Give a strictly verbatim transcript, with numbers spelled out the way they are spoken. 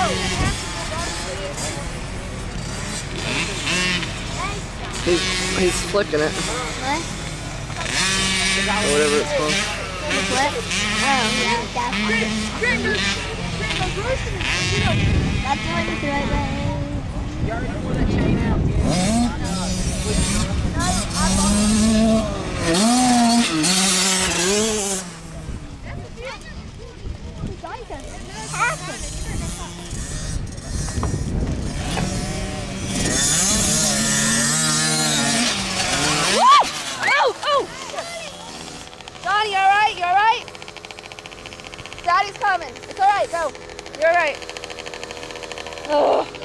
He's, he's flicking it. What? Or whatever it's called. What? Oh, yeah, that's That's doing it the right way. You already pulled that chain out. Donnie, you alright? You alright? Daddy's coming. It's alright, go. You're alright. Ugh.